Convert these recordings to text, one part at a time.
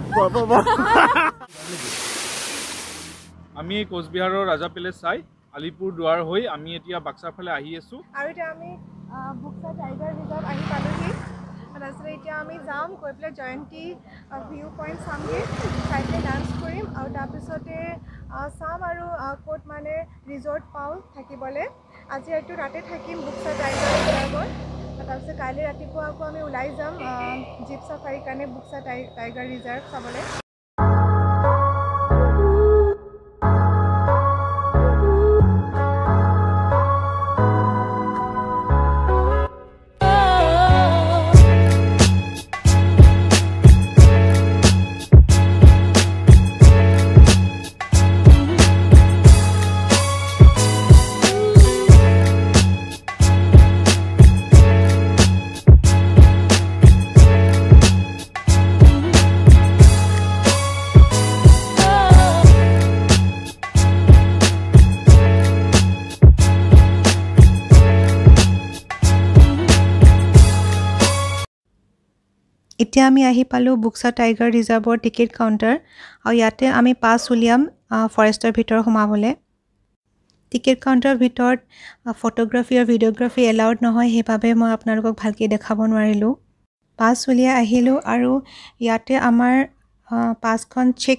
আমি কোচবিহাৰৰ ৰাজা পেলেচ চাই আলিপুৰ দুৱাৰ হৈ আমি এতিয়া বাক্সাৰ ফালে আহি আছো আৰু এতিয়া আমি বুকছা টাইগাৰ ৰিজাৰ্ভ আহি পালোহি তাৰপিছত এতিয়া আমি যাম গৈ পেলাই জয়ন্তী ভিউ পইণ্ট চামগৈ চাইডে ডান্স কৰিম আৰু তাৰপিছতে চাম আৰু ক'ত মানে ৰিজৰ্ট পাওঁ থাকিবলৈ আজি একটু ৰাতি থাকিম বুকছা টাইগাৰ ৰিজাৰ্ভত তাৰপিছত কাইলৈ ৰাতিপুৱা আকৌ আমি ওলাই যাম জীপ চাফাৰীৰ কাৰণে বুকছা টাইগাৰ ৰিজাৰ্ভ চাবলৈ এতিয়া আমি আহি পালোঁ বুকছা টাইগাৰ ৰিজাৰ্ভৰ টিকেট কাউণ্টাৰ আৰু ইয়াতে আমি পাছ উলিয়াম ফৰেষ্টৰ ভিতৰত সোমাবলৈ টিকেট কাউণ্টাৰৰ ভিতৰত ফটোগ্ৰাফী আৰু ভিডিঅ'গ্ৰাফী এলাউড নহয় সেইবাবে মই আপোনালোকক ভালকৈ দেখাব নোৱাৰিলোঁ পাছ উলিয়াই আহিলোঁ আৰু ইয়াতে আমাৰ পাছখন চেক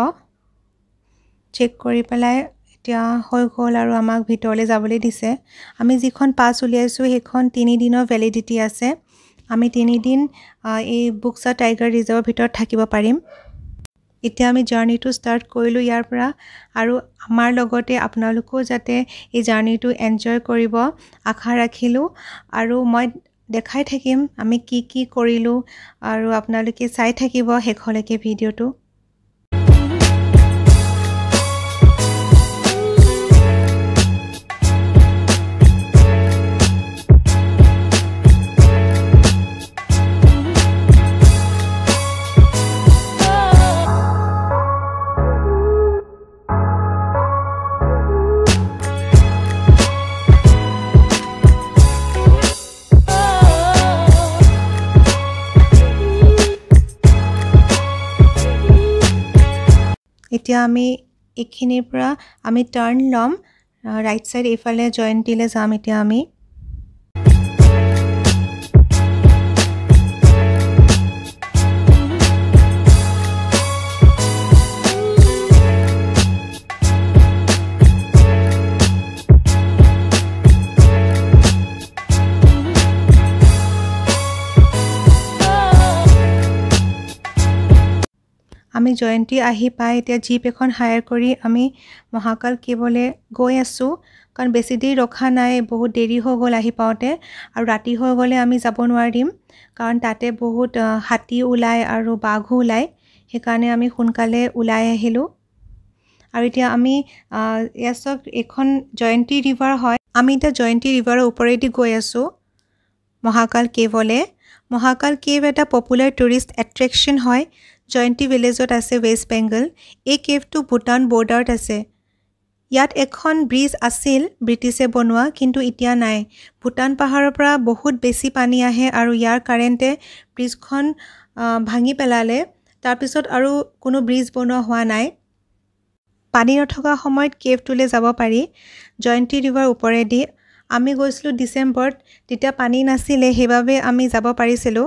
কৰি পেলাই এতিয়া হৈ গ'ল আৰু আমাক ভিতৰলৈ যাবলৈ দিছে আমি যিখন পাছ উলিয়াইছোঁ সেইখন 3 দিনৰ ভেলিডিটি আছে আমি 3 দিন এই বুকছা টাইগাৰ ৰিজাৰ্ভৰ ভিতৰত থাকিব পাৰিম এতিয়া আমি জাৰ্নিটো ষ্টাৰ্ট কৰিলোঁ ইয়াৰ পৰা আৰু আমাৰ লগতে আপোনালোকেও যাতে এই জাৰ্নিটো এনজয় কৰিব আশা ৰাখিলোঁ আৰু মই দেখাই থাকিম আমি কি কৰিলোঁ আৰু আপোনালোকে চাই থাকিব শেষলৈকে ভিডিঅ'টো এতিয়া আমি এইখিনিৰ পৰা আমি টাৰ্ণ ল'ম ৰাইট সাইড এইফালে জয়ন্তীলৈ যাম এতিয়া আমি আমি জয়ন্তী আহি পাই এতিয়া জিপ এখন হায়াৰ কৰি আমি মহাকাল কেবলৈ গৈ আছোঁ কাৰণ বেছি দেৰি ৰখা নাই বহুত দেৰি হৈ গ'ল আহি পাওঁতে আৰু ৰাতি হৈ গ'লে আমি যাব নোৱাৰিম কাৰণ তাতে বহুত হাতী ওলায় আৰু বাঘো ওলায় সেইকাৰণে আমি সোনকালে ওলাই আহিলোঁ আৰু এতিয়া আমি ইয়াছক এখন জয়ন্তী ৰিভাৰ হয় আমি এতিয়া জয়ন্তী ৰিভাৰৰ ওপৰেদি গৈ আছোঁ মহাকাল কেবলৈ মহাকাল কেভ এটা পপুলাৰ টুৰিষ্ট এট্ৰেকশ্যন হয় জয়ন্তী ভিলেজত আছে ৱেষ্ট বেংগল এই কেভটো ভূটান বৰ্ডাৰত আছে ইয়াত এখন ব্ৰিজ আছিল ব্ৰিটিছে বনোৱা কিন্তু এতিয়া নাই ভূটান পাহাৰৰ পৰা বহুত বেছি পানী আহে আৰু ইয়াৰ কাৰেণ্টে ব্ৰিজখন ভাঙি পেলালে তাৰপিছত আৰু কোনো ব্ৰিজ বনোৱা হোৱা নাই পানী নথকা সময়ত কেভটোলৈ যাব পাৰি জয়ন্তী ৰিভাৰ ওপৰেদি আমি গৈছিলোঁ ডিচেম্বৰত তেতিয়া পানী নাছিলে সেইবাবে আমি যাব পাৰিছিলোঁ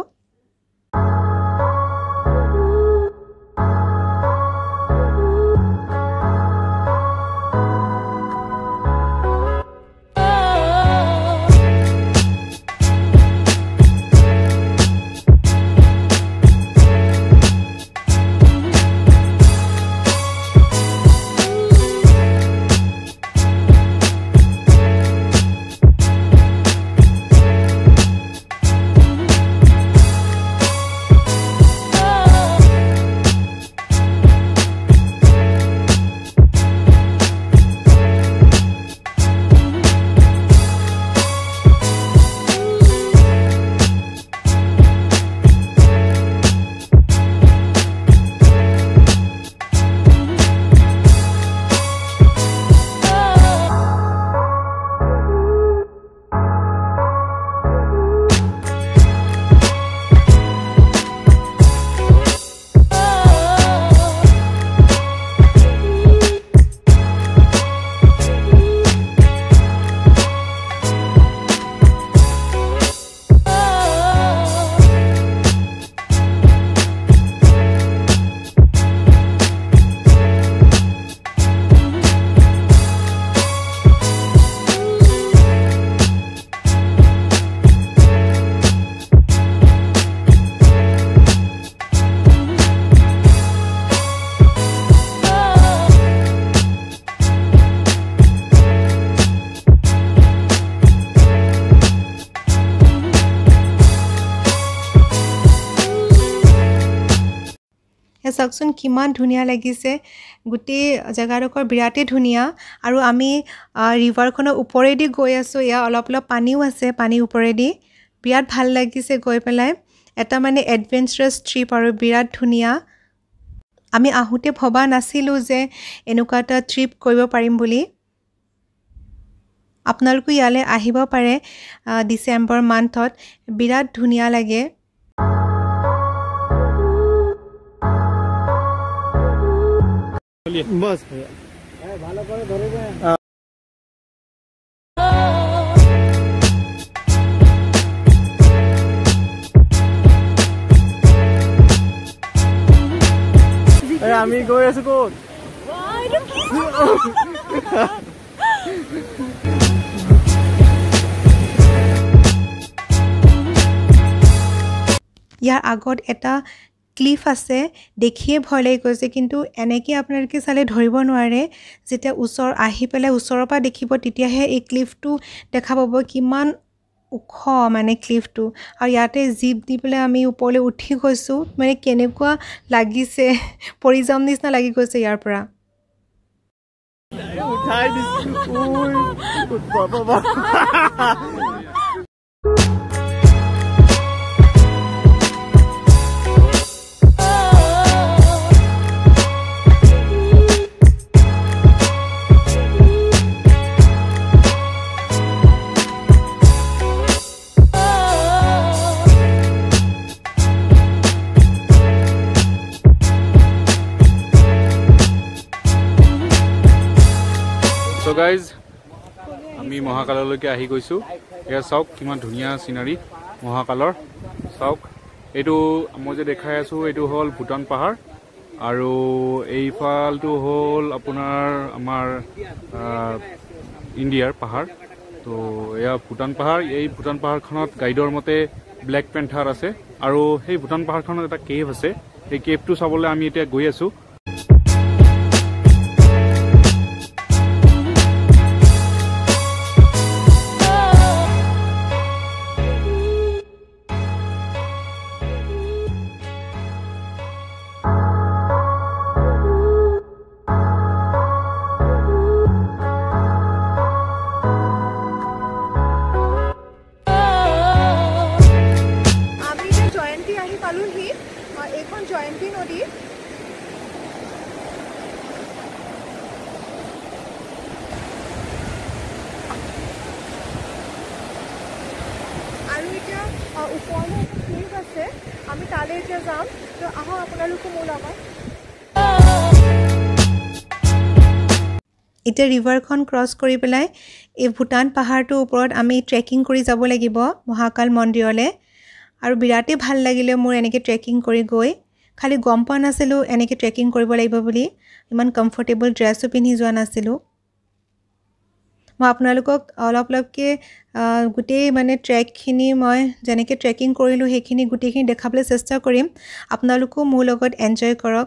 এ চাওকচোন কিমান ধুনীয়া লাগিছে গোটেই জেগাডোখৰ বিৰাটেই ধুনীয়া আৰু আমি ৰিভাৰখনৰ ওপৰেদি গৈ আছোঁ এয়া অলপ অলপ পানীও আছে পানীৰ ওপৰেদি বিৰাট ভাল লাগিছে গৈ পেলাই এটা মানে এডভেঞ্চাৰাছ ট্ৰিপ আৰু বিৰাট ধুনীয়া আমি আহোঁতে ভবা নাছিলোঁ যে এনেকুৱা এটা ট্ৰিপ কৰিব পাৰিম বুলি আপোনালোকো ইয়ালৈ আহিব পাৰে ডিচেম্বৰ মান্থত বিৰাট ধুনীয়া লাগে बस ভালো করে ধরে দেন আমি গৈ আছো ক'ত ইয়াৰ আগত এটা ক্লিফ আছে দেখিয়ে ভয় লাগি গৈছে কিন্তু এনেকৈ আপোনালোকে চালে ধৰিব নোৱাৰে যেতিয়া ওচৰ আহি পেলাই ওচৰৰ পৰা দেখিব তেতিয়াহে এই ক্লিফটো দেখা পাব কিমান ওখ মানে ক্লিফটো আৰু ইয়াতে জীপ দি পেলাই আমি ওপৰলৈ উঠি গৈছোঁ মানে কেনেকুৱা লাগিছে পৰি যাম নিচিনা লাগি গৈছে ইয়াৰ পৰা উঠাই দিছোঁ বাবা So guys, আমি মহাকাললৈকে আহি গৈছোঁ এয়া চাওক কিমান ধুনীয়া সিনাৰী মহাকালৰ চাওক এইটো মই যে দেখাই আছোঁ এইটো হ'ল ভূটান পাহাৰ আৰু এইফালটো হ'ল আপোনাৰ আমাৰ ইণ্ডিয়াৰ পাহাৰ তো এয়া ভূটান পাহাৰ এই ভূটান পাহাৰখনত গাইডৰ মতে ব্লেক পেন্থাৰ আছে আৰু সেই ভূটান পাহাৰখনত এটা কেভ আছে এই কেভটো চাবলৈ আমি এতিয়া গৈ আছোঁ জয়ন্তী নদী আৰু এতিয়া ওপৰলৈ এটা ক্লিফ আছে আমি তালৈ এতিয়া যাম তো আহক আপোনালোকো মোৰ লগত এতিয়া ৰিভাৰখন ক্ৰছ কৰি পেলাই এই ভূটান পাহাৰটোৰ ওপৰত আমি ট্ৰেকিং কৰি যাব লাগিব মহাকাল মন্দিৰলৈ আৰু বিৰাটেই ভাল লাগিলে মোৰ এনেকৈ ট্ৰেকিং কৰি গৈ খালি গম পোৱা নাছিলোঁ এনেকৈ ট্ৰেকিং কৰিব লাগিব বুলি ইমান কমফৰ্টেবল ড্ৰেছো পিন্ধি যোৱা নাছিলোঁ মই আপোনালোকক অলপকৈ গোটেই মানে ট্ৰেকখিনি মই যেনেকৈ ট্ৰেকিং কৰিলোঁ সেইখিনি গোটেইখিনি দেখাবলৈ চেষ্টা কৰিম আপোনালোকো মোৰ লগত এনজয় কৰক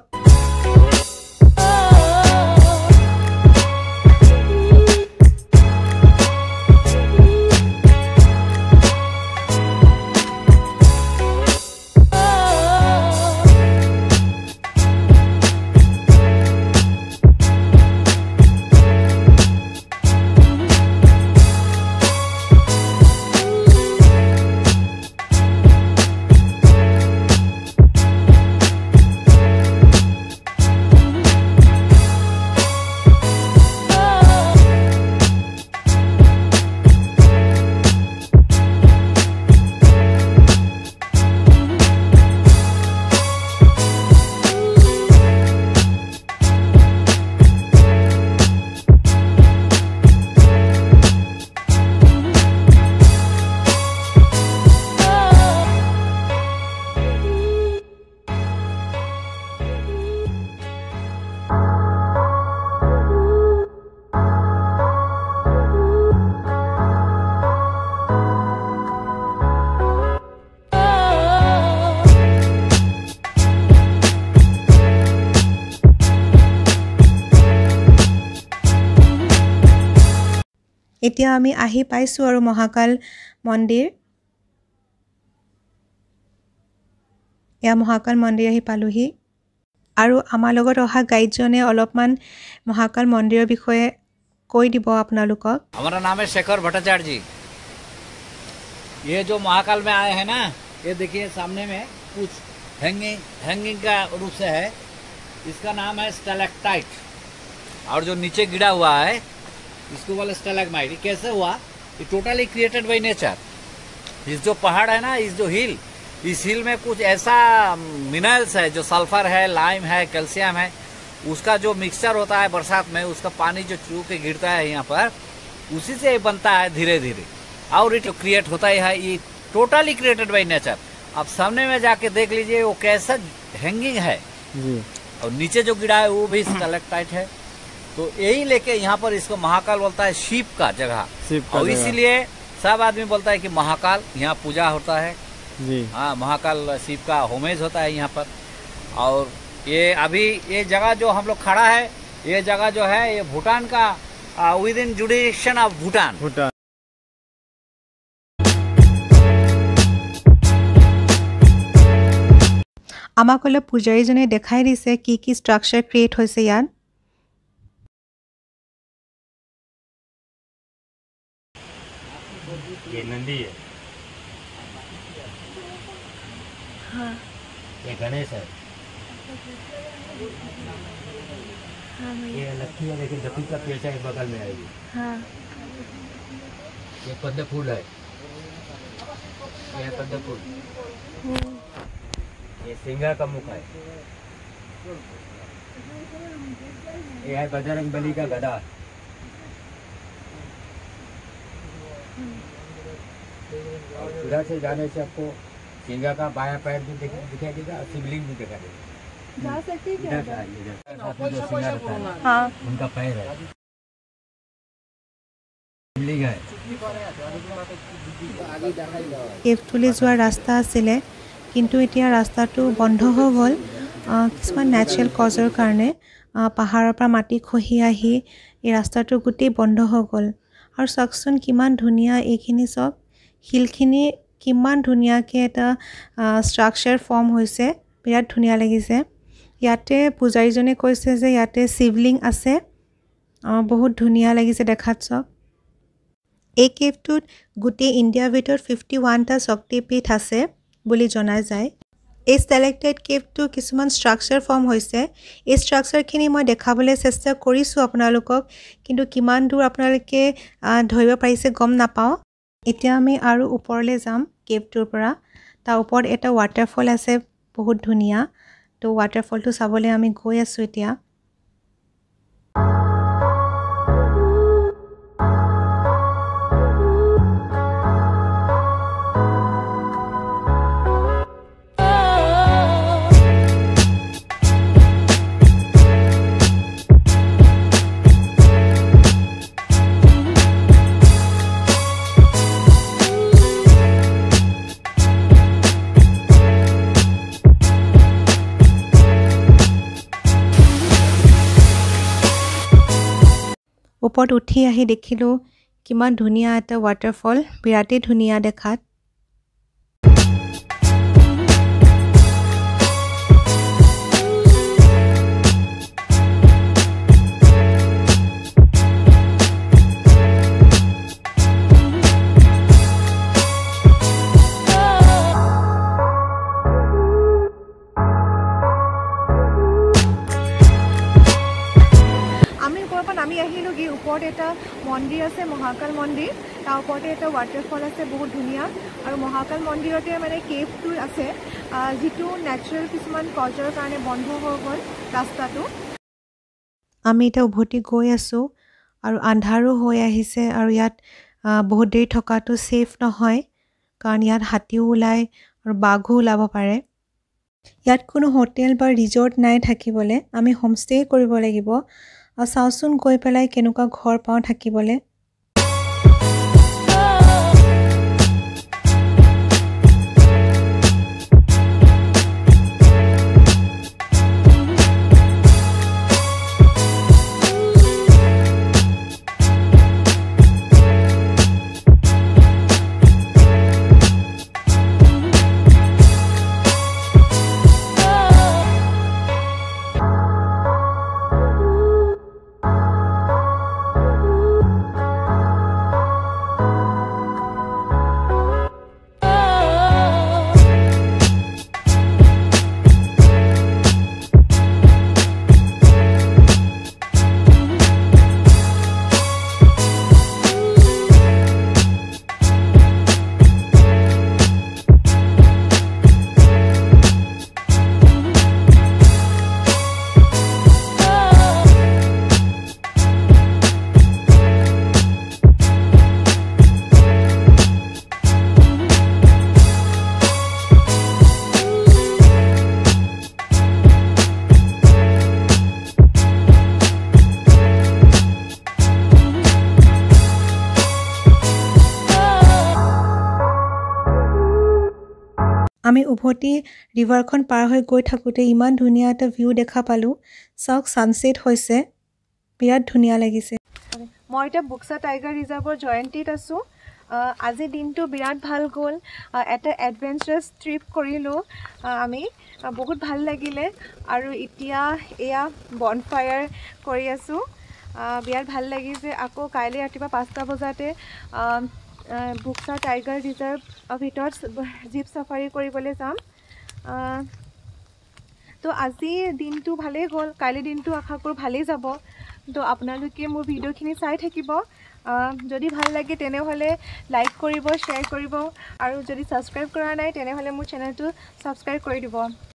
এতিয়া আমি আহি পাইছোঁ আৰু মহাকাল মন্দিৰ এয়া মহাকাল মন্দিৰ আহি পালোহি আৰু আমাৰ লগত অহা গাইডজনে অলপমান মহাকাল মন্দিৰৰ বিষয়ে কৈ দিব আপোনালোকক। हमारा नाम है शेखर भट्टाचार्य जी। ये जो महाकाल में आए हैं ना, ये देखिए सामने में कुछ हैंगिंग का रूप से है। इसका नाम है स्टैलेक्टाइट, और जो नीचे गिरा हुआ है इसको बोले स्टैलेग्माइट। ये कैसे हुआ? ये टोटली क्रिएटेड बाय नेचर। इस जो पहाड़ है ना, इस जो हिल, इस हिल में कुछ ऐसा मिनरल्स है, जो सल्फर है, लाइम है, कैल्शियम है, उसका जो मिक्सचर होता है बरसात में, उसका पानी जो चू के गिरता है यहाँ पर, उसी से ये बनता है धीरे धीरे, और ये क्रिएट होता है। ये टोटली क्रिएटेड बाय नेचर। आप सामने में जाके देख लीजिए वो कैसा हैंगिंग है जी। और नीचे जो गिरा है वो भी स्टैलेक्टाइट है। तो यही लेके यहाँ पर इसको महाकाल बोलता है, शिव का जगह। और इसीलिए सब आदमी बोलता है कि महाकाल यहाँ पूजा होता है जी। हाँ, महाकाल शिव का होमेज होता है यहाँ पर। और ये अभी ये जगह जो हम लोग खड़ा है, ये जगह जो है ये भूटान का within jurisdiction of Bhutan. আমাক অলপ পূজাৰীজনে দেখাই দিছে কি কি ষ্ট্ৰাকচাৰ ক্ৰিয়েট হৈছে ইয়াত। ये नंदी है, हाँ, ये गणेश है, हाँ ये लक्ष्मी है। देखिए जपी का पेचा एक बगल में आएगी। हाँ, ये पद्म फूल है, ये पद्म फूल, ये सिंगा का मुख है, ये है बजरंग बली का गदा। और उधर से जाने से आपको सिंगा का बायां पैर भी दिखाई देगा, शिवलिंग भी दिखाई देगा। जा सकते हैं इधर से आइए, इधर साथ में जो सिंगा रहता है हाँ, उनका पैर है, शिवलिंग है। কেভটোলৈ যোৱাৰ ৰাস্তা আছিলে, কিন্তু এতিয়া ৰাস্তাটো বন্ধ হৈ গ'ল কিছুমান নেচাৰেল কজৰ কাৰণে। পাহাৰৰ পৰা মাটি খহি আহি এই ৰাস্তাটো গোটেই বন্ধ হৈ গ'ল। আৰু চাওকচোন কিমান ধুনীয়া এইখিনি, চব শিলখিনি কিমান ধুনীয়াকৈ এটা ষ্ট্ৰাকচাৰ ফৰ্ম হৈছে, বিৰাট ধুনীয়া লাগিছে। ইয়াতে পূজাৰীজনে কৈছে যে ইয়াতে শিৱলিং আছে, বহুত ধুনীয়া লাগিছে দেখাত। চব এই কেভটোত গোটেই ইণ্ডিয়াৰ ভিতৰত 51টা শক্তিপীঠ আছে বুলি জনা যায়। এই ষ্টেলেক্টাইট কেভটো কিছুমান ষ্ট্ৰাকচাৰ ফৰ্ম হৈছে। এই ষ্ট্ৰাকচাৰখিনি মই দেখাবলৈ চেষ্টা কৰিছোঁ আপোনালোকক, কিন্তু কিমান দূৰ আপোনালোকে ধৰিব পাৰিছে গম নাপাওঁ। এতিয়া আমি আৰু ওপৰলৈ যাম কেভটোৰ পৰা। তাৰ ওপৰত এটা ৱাটাৰফল আছে, বহুত ধুনীয়া। তো ৱাটাৰফলটো চাবলৈ আমি গৈ আছোঁ এতিয়া। ওপৰত উঠি আহি দেখিলোঁ কিমান ধুনীয়া এটা ৱাটাৰফল, বিৰাটেই ধুনীয়া দেখাত। আমি আহিলোঁ কি ওপৰত এটা মন্দিৰ আছে, মহাকাল মন্দিৰ। তাৰ ওপৰতে এটা ৱাটাৰফল আছে, বহুত ধুনীয়া। আৰু মহাকাল মন্দিৰতে মানে কেভটো আছে, যিটো নেচাৰেল কিছুমান কজৰ কাৰণে বন্ধ হৈ গ'ল ৰাস্তাটো। আমি এতিয়া উভতি গৈ আছোঁ আৰু আন্ধাৰো হৈ আহিছে, আৰু ইয়াত বহুত দেৰি থকাটো ছেফ নহয়, কাৰণ ইয়াত হাতীও ওলায় আৰু বাঘো ওলাব পাৰে। ইয়াত কোনো হোটেল বা ৰিজৰ্ট নাই থাকিবলৈ, আমি হোমষ্টে কৰিব লাগিব। আৰু চাওঁচোন গৈ পেলাই কেনেকুৱা ঘৰ পাওঁ থাকিবলৈ। উভতি ৰিভাৰখন পাৰ হৈ গৈ থাকোঁতে ইমান ধুনীয়া এটা ভিউ দেখা পালোঁ চাওক ছানছেট হৈছে বিৰাট ধুনীয়া লাগিছে মই এতিয়া বুকছা টাইগাৰ ৰিজাৰ্ভৰ জয়ন্তীত আছোঁ আজি দিনটো বিৰাট ভাল গ'ল এটা এডভেঞ্চাৰাছ ট্ৰিপ কৰিলোঁ আমি বহুত ভাল লাগিলে আৰু এতিয়া এয়া বনফায়াৰ কৰি আছোঁ বিৰাট ভাল লাগিছে আকৌ কাইলৈ ৰাতিপুৱা 5টা বজাতে বুকছা টাইগাৰ ৰিজাৰ্ভৰ ভিতৰত জীপ চাফাৰী কৰিবলৈ যাম তো আজি দিনটো ভালেই গ'ল কাইলৈ দিনটো আশা কৰোঁ ভালেই যাব তো আপোনালোকে মোৰ ভিডিঅ'খিনি চাই থাকিব যদি ভাল লাগে তেনেহ'লে লাইক কৰিব শ্বেয়াৰ কৰিব আৰু যদি ছাবস্ক্ৰাইব কৰা নাই তেনেহ'লে মোৰ চেনেলটো ছাবস্ক্ৰাইব কৰি দিব